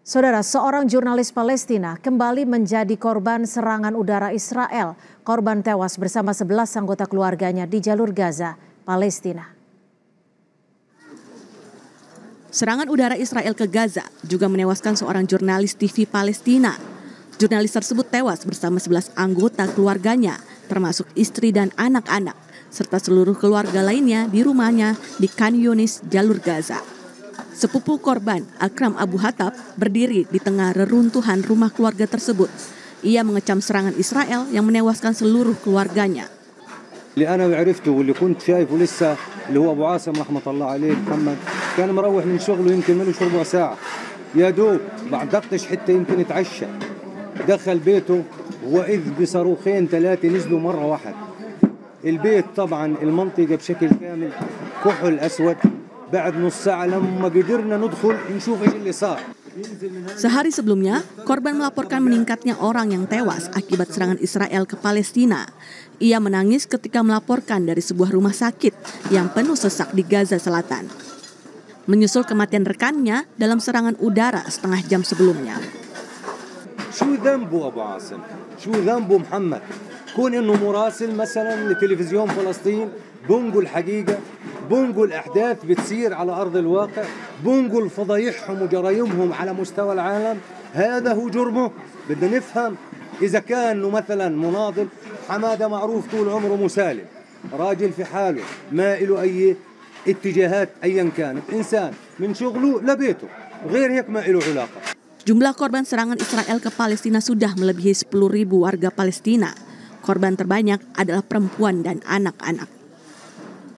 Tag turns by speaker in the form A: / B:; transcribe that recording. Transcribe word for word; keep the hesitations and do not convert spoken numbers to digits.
A: Saudara, seorang jurnalis Palestina kembali menjadi korban serangan udara Israel. Korban tewas bersama sebelas anggota keluarganya di jalur Gaza, Palestina.
B: Serangan udara Israel ke Gaza juga menewaskan seorang jurnalis T V Palestina. Jurnalis tersebut tewas bersama sebelas anggota keluarganya, termasuk istri dan anak-anak, serta seluruh keluarga lainnya di rumahnya di Khan Yunis, jalur Gaza. Sepupu korban, Akram Abu Hatab, berdiri di tengah reruntuhan rumah keluarga tersebut. Ia mengecam serangan Israel yang menewaskan seluruh keluarganya.
C: اللي أنا عرفته واللي كنت شايفه لسه اللي هو أبو عاصم رحمة الله عليه محمد كان مروح من شغله يمكن ملوش ربع ساعة يا دوب بعد دقتش حتى يمكن يتعشى دخل بيته وإذ بصاروخين ثلاثة نزلوا مرة واحد البيت طبعا المنطقة بشكل كامل كحل أسود بعد نص ساعة لما قدرنا ندخل نشوف إيش اللي صار.
B: Sehari sebelumnya, korban melaporkan meningkatnya orang yang tewas akibat serangan Israel ke Palestina. Ia menangis ketika melaporkan dari sebuah rumah sakit yang penuh sesak di Gaza Selatan. Menyusul kematian rekannya dalam serangan udara setengah jam sebelumnya.
C: شو ذنبه أبو عاصم؟ شو ذنبه محمد؟ كون إنه مراسل مثلا لتلفزيون فلسطين بنقول حقيقة بنقول أحداث بتصير على أرض الواقع بنقول فضايحهم وجرايمهم على مستوى العالم هذا هو جرمه. بدنا نفهم إذا كان مثلا مناضل حمادة معروف طول عمره مسالم راجل في حاله ما له أي اتجاهات أيا كانت إنسان من شغله لبيته غير هيك ما له علاقة.
B: Jumlah korban serangan Israel ke Palestina sudah melebihi sepuluh ribu warga Palestina. Korban terbanyak adalah perempuan dan anak-anak.